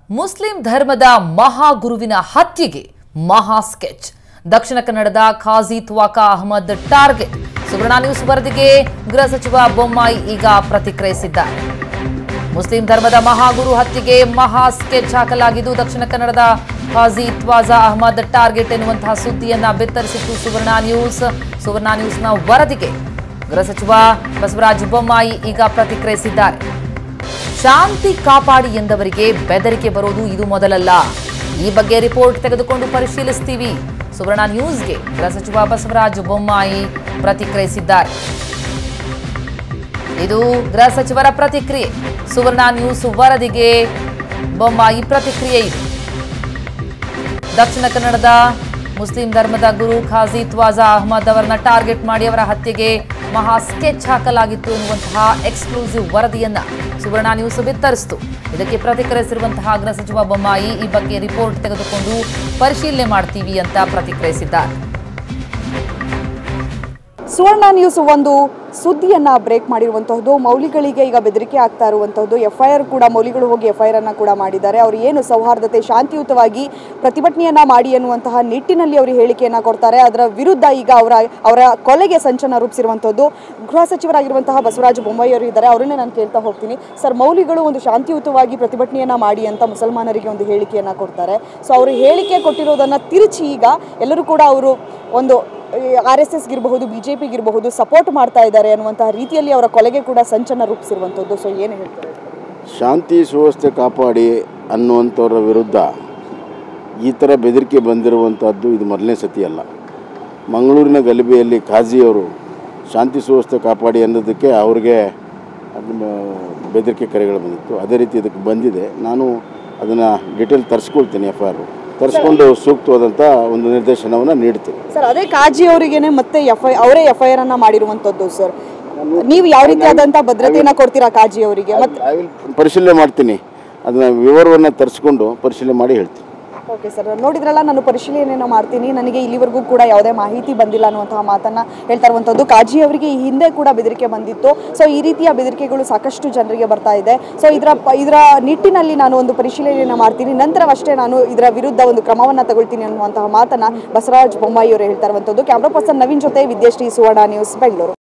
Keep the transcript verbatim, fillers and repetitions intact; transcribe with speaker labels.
Speaker 1: Muslim ಧರ್ಮದ ಮಹಾಗುರುವಿನ ಹತ್ಯೆಗೆ ಮಹಾ ಸ್ಕೆಚ್. ದಕ್ಷಿಣ ಕನ್ನಡದ ಖಾಜಿ ತ್ವಾಖಾ ಅಹಮದ್ ಟಾರ್ಗೆಟ್. ಸುವರ್ಣ ನ್ಯೂಸ್ ವರದಿಗೆ ಗೃಹ ಸಚಿವ ಬೊಮ್ಮಾಯಿ ಈಗ ಪ್ರತಿಕ್ರಿಯಿಸಿದ್ದಾರೆ. ಮುಸ್ಲಿಂ ಧರ್ಮದ ಮಹಾಗುರು ಹತ್ಯೆಗೆ ಮಹಾ ಸ್ಕೆಚ್ ಹಾಕಲಾಗಿದ್ದು ದಕ್ಷಿಣ ಕನ್ನಡದ ಖಾಜಿ ತ್ವಾಖಾ ಅಹಮದ್ ಟಾರ್ಗೆಟ್ ಎನ್ನುವಂತಹ ಸುದ್ದಿಯನ್ನ ಬಿತ್ತರಿಸಿತ್ತು ಸುವರ್ಣ ನ್ಯೂಸ್. ಸುವರ್ಣ ನ್ಯೂಸ್ನ ವರದಿಗೆ ಗೃಹ ಸಚಿವ ಬಸವರಾಜ ಬೊಮ್ಮಾಯಿ ಈಗ ಪ್ರತಿಕ್ರಿಯಿಸಿದ್ದಾರೆ. ಶಾಂತಿ ಕಾಪಾಡಿ ಎಂದವರಿಗೆ ಬೆದರಿಕೆ ಬರೋದು ಇದು ಮೊದಲಲ್ಲ. ಈ ಬಗ್ಗೆ ರಿಪೋರ್ಟ್ ತೆಗೆದುಕೊಂಡು ಪರಿಶೀಲಿಸುತ್ತೀವಿ. ಸುವರ್ಣ ನ್ಯೂಸ್ಗೆ ಗೃಹ ಸಚಿವ ಬಸವರಾಜ ಬೊಮ್ಮಾಯಿ ಪ್ರತಿಕ್ರಿಯಿಸಿದ್ದಾರೆ. ಇದು ಗೃಹ ಸಚಿವರ ಪ್ರತಿಕ್ರಿಯೆ. ಸುವರ್ಣ ನ್ಯೂಸ್ ವರದಿಗೆ ಬೊಮ್ಮಾಯಿ ಪ್ರತಿಕ್ರಿಯೆ ಇದೆ. ದಕ್ಷಿಣ ಕನ್ನಡದ ಮುಸ್ಲಿಂ ಧರ್ಮದ ಗುರು ಖಾಜಿ ತ್ವಾಖಾ ಅಹಮದ್ ಅವರನ್ನ ಟಾರ್ಗೆಟ್ ಮಾಡಿ ಅವರ ಹತ್ಯೆಗೆ ಮಹಾ ಸ್ಕೆಚ್ ಹಾಕಲಾಗಿತ್ತು ಎನ್ನುವಂತಹ ಎಕ್ಸ್ಕ್ಲೂಸಿವ್ ವರದಿಯನ್ನ ಸುವರ್ಣ ನ್ಯೂಸ್ ಬಿತ್ತರಿಸಿತು. ಇದಕ್ಕೆ ಪ್ರತಿಕ್ರಿಯಿಸಿರುವಂತಹ ಗೃಹ ಸಚಿವ ಬೊಮ್ಮಾಯಿ ಈ ಬಗ್ಗೆ ರಿಪೋರ್ಟ್ ತೆಗೆದುಕೊಂಡು ಪರಿಶೀಲನೆ ಮಾಡ್ತೀವಿ ಅಂತ ಪ್ರತಿಕ್ರಿಯಿಸಿದ್ದಾರೆ.
Speaker 2: ಸುವರ್ಣ ನ್ಯೂಸ್ ಒಂದು ಸುದ್ದಿಯನ್ನ ಬ್ರೇಕ್ ಮಾಡಿರುವಂತಹದ್ದು. ಮೌಲಿಗಳಿಗೆ ಈಗ ಬೆದರಿಕೆ ಆಗ್ತಾ ಇರುವಂತಹದ್ದು. ಎಫ್ ಐ ಆರ್ ಕೂಡ ಮೌಲಿಗಳು ಹೋಗಿ ಎಫ್ ಐ ಆರ್ ಅನ್ನ ಕೂಡ ಮಾಡಿದ್ದಾರೆ. ಅವರು ಏನು ಸೌಹಾರ್ದತೆ ಶಾಂತಿಯುತವಾಗಿ ಪ್ರತಿಭಟನೆಯನ್ನ ಮಾಡಿ ಎನ್ನುವಂತಹ ನಿಟ್ಟಿನಲ್ಲಿ ಅವರು ಹೇಳಿಕೆಯನ್ನ ಕೊಡ್ತಾರೆ. ಅದರ ವಿರುದ್ಧ ಈಗ ಅವರ ಅವರ ಕೊಲೆಗೆ ಸಂಚನ ರೂಪಿಸಿರುವಂತಹದ್ದು ಗೃಹ ಸಚಿವರಾಗಿರುವಂತಹ ಬಸವರಾಜ ಬೊಮ್ಮಾಯಿ ಅವರು ಇದ್ದಾರೆ. ಅವರನ್ನೇ ನಾನು ಕೇಳ್ತಾ ಹೋಗ್ತೀನಿ. ಸರ್, ಮೌಲಿಗಳು ಒಂದು ಶಾಂತಿಯುತವಾಗಿ ಪ್ರತಿಭಟನೆಯನ್ನ ಮಾಡಿ ಅಂತ ಮುಸಲ್ಮಾನರಿಗೆ ಒಂದು ಹೇಳಿಕೆಯನ್ನ ಕೊಡ್ತಾರೆ. ಸೊ ಅವರು ಹೇಳಿಕೆ ಕೊಟ್ಟಿರೋದನ್ನ ತಿರುಚಿ ಈಗ ಎಲ್ಲರೂ ಕೂಡ ಅವರು ಒಂದು ಆರ್ ಎಸ್ ಎಸ್ಗಿರಬಹುದು, ಬಿ ಜೆ ಪಿಗಿರಬಹುದು ಸಪೋರ್ಟ್ ಮಾಡ್ತಾ ಇದ್ದಾರೆ ಅನ್ನುವಂತಹ ರೀತಿಯಲ್ಲಿ ಅವರ ಕೊಲೆಗೆ ಕೂಡ ಸಂಚನ ರೂಪಿಸಿರುವಂಥದ್ದು. ಸೊ ಏನು ಹೇಳ್ತಾರೆ?
Speaker 3: ಶಾಂತಿ ಸುವ್ಯವಸ್ಥೆ ಕಾಪಾಡಿ ಅನ್ನುವಂಥವ್ರ ವಿರುದ್ಧ ಈ ಥರ ಬೆದರಿಕೆ ಬಂದಿರುವಂಥದ್ದು ಇದು ಮೊದಲನೇ ಸತಿ ಅಲ್ಲ. ಮಂಗಳೂರಿನ ಗಲಭೆಯಲ್ಲಿ ಖಾಜಿಯವರು ಶಾಂತಿ ಸುವ್ಯವಸ್ಥೆ ಕಾಪಾಡಿ ಅನ್ನೋದಕ್ಕೆ ಅವ್ರಿಗೆ ಬೆದರಿಕೆ ಕರೆಗಳು ಬಂದಿತ್ತು. ಅದೇ ರೀತಿ ಇದಕ್ಕೆ ಬಂದಿದೆ. ನಾನು ಅದನ್ನು ಡಿಟೇಲ್ ತರಿಸ್ಕೊಳ್ತೀನಿ. ಎಫ್ ಐ ಆರ್ ತರಿಸ್ಕೊಂಡು ಸೂಕ್ತವಾದಂಥ ಒಂದು ನಿರ್ದೇಶನವನ್ನು ನೀಡ್ತೀನಿ.
Speaker 2: ಸರ್, ಅದೇ ಕಾಜಿ ಅವರಿಗೇನೆ ಮತ್ತೆ ಎಫ್ ಐ ಅವರೇ ಎಫ್ ಐ ಆರ್ ಅನ್ನ ಮಾಡಿರುವಂಥದ್ದು. ಸರ್, ನೀವು ಯಾವ ರೀತಿಯಾದಂಥ ಭದ್ರತೆಯನ್ನು ಕೊಡ್ತೀರಾ ಕಾಜಿ ಅವರಿಗೆ? ಮತ್ತೆ
Speaker 3: ಪರಿಶೀಲನೆ ಮಾಡ್ತೀನಿ. ಅದನ್ನ ವಿವರವನ್ನು ತರಿಸ್ಕೊಂಡು ಪರಿಶೀಲನೆ ಮಾಡಿ ಹೇಳ್ತೀನಿ.
Speaker 2: ಓಕೆ ಸರ್, ನೋಡಿದ್ರಲ್ಲ, ನಾನು ಪರಿಶೀಲನೆಯನ್ನು ಮಾಡ್ತೀನಿ. ನನಗೆ ಇಲ್ಲಿವರೆಗೂ ಕೂಡ ಯಾವುದೇ ಮಾಹಿತಿ ಬಂದಿಲ್ಲ ಅನ್ನುವಂತಹ ಮಾತನ್ನು ಹೇಳ್ತಾ ಇರುವಂಥದ್ದು. ಕಾಜಿ ಅವರಿಗೆ ಈ ಹಿಂದೆ ಕೂಡ ಬೆದರಿಕೆ ಬಂದಿತ್ತು. ಸೊ ಈ ರೀತಿಯ ಬೆದರಿಕೆಗಳು ಸಾಕಷ್ಟು ಜನರಿಗೆ ಬರ್ತಾ ಇದೆ. ಸೊ ಇದರ ಇದರ ನಿಟ್ಟಿನಲ್ಲಿ ನಾನು ಒಂದು ಪರಿಶೀಲನೆಯನ್ನು ಮಾಡ್ತೀನಿ, ನಂತರವಷ್ಟೇ ನಾನು ಇದರ ವಿರುದ್ಧ ಒಂದು ಕ್ರಮವನ್ನು ತಗೊಳ್ತೀನಿ ಅನ್ನುವಂತಹ ಮಾತನ್ನು ಬಸವರಾಜ ಬೊಮ್ಮಾಯಿ ಅವರು ಹೇಳ್ತಾ ಇರುವಂಥದ್ದು. ಕ್ಯಾಮ್ರಾ ಪರ್ಸನ್ ನವೀನ್ ಜೊತೆ ವಿದ್ಯಾಶ್ರೀ, ಸುವರ್ಣ ನ್ಯೂಸ್, ಬೆಂಗಳೂರು.